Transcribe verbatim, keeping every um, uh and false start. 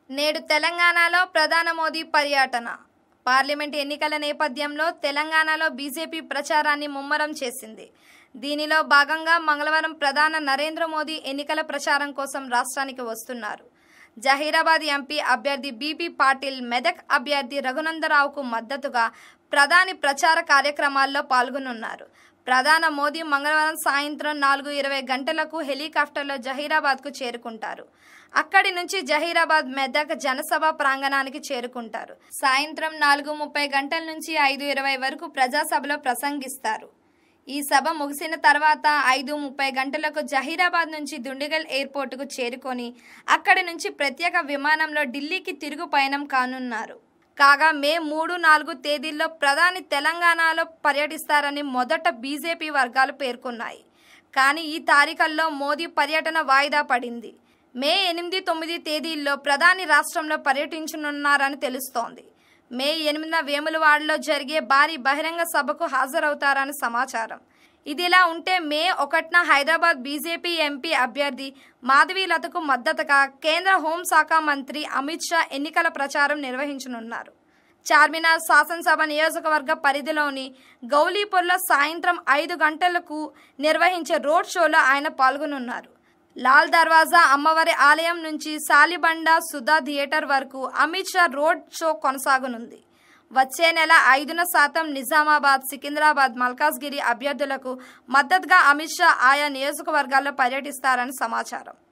నేడు తెలంగాణలో ప్రధాని మోదీ పర్యటన. పార్లమెంట్ ఎన్నికల నేపథ్యంలో తెలంగాణలో బీజేపీ ప్రచారాన్ని ముమ్మరం చేసింది. దీనిలో భాగంగా మంగళవారం ప్రధాని నరేంద్ర మోదీ ఎన్నికల ప్రచారం కోసం రాష్ట్రానికి వస్తున్నారు. జహీరాబాద్ ఎంపీ అభ్యర్థి బీబీ పాటిల్, మెదక్ అభ్యర్థి రఘునందరావుకు మద్దతుగా ప్రధాని ప్రచార కార్యక్రమాల్లో పాల్గొనున్నారు. ప్రధాని మోదీ మంగళవారం సాయంత్రం నాలుగు ఇరవై గంటలకు హెలికాప్టర్లో జహీరాబాద్కు చేరుకుంటారు. అక్కడి నుంచి జహీరాబాద్ మెదక్ జనసభ ప్రాంగణానికి చేరుకుంటారు. సాయంత్రం నాలుగు ముప్పై గంటల నుంచి ఐదు ఇరవై వరకు ప్రజాసభలో ప్రసంగిస్తారు. ఈ సభ ముగిసిన తర్వాత ఐదు ముప్పై గంటలకు జహీరాబాద్ నుంచి దుండిగల్ ఎయిర్పోర్టుకు చేరుకొని అక్కడి నుంచి ప్రత్యేక విమానంలో ఢిల్లీకి తిరుగు పయనం కానున్నారు. కాగా మే మూడు నాలుగు తేదీల్లో ప్రధాని తెలంగాణలో పర్యటిస్తారని మొదట బీజేపీ వర్గాలు పేర్కొన్నాయి. కానీ ఈ తారీఖుల్లో మోదీ పర్యటన వాయిదా పడింది. మే ఎనిమిది తొమ్మిది తేదీల్లో ప్రధాని రాష్ట్రంలో పర్యటించనున్నారని తెలుస్తోంది. మే ఎనిమిదిన వేములవాడలో జరిగే భారీ బహిరంగ సభకు హాజరవుతారని సమాచారం. ఇదిలా ఉంటే మే ఒకటిన హైదరాబాద్ బీజేపీ ఎంపీ అభ్యర్థి మాధవీలతకు మద్దతుగా కేంద్ర హోంశాఖ మంత్రి అమిత్ షా ఎన్నికల ప్రచారం నిర్వహించనున్నారు. చార్మినార్ శాసనసభ నియోజకవర్గ పరిధిలోని గౌలీపూర్లో సాయంత్రం ఐదు గంటలకు నిర్వహించే రోడ్ షోలో ఆయన పాల్గొనున్నారు. లాల్ దర్వాజా అమ్మవారి ఆలయం నుంచి సాలిబండ సుధా థియేటర్ వరకు అమిత్ షా రోడ్ షో కొనసాగనుంది. వచ్చే నెల ఐదున శాతం నిజామాబాద్, సికింద్రాబాద్, మల్కాజ్గిరి అభ్యర్థులకు మద్దతుగా అమిత్ షా ఆయా నియోజకవర్గాల్లో పర్యటిస్తారని సమాచారం.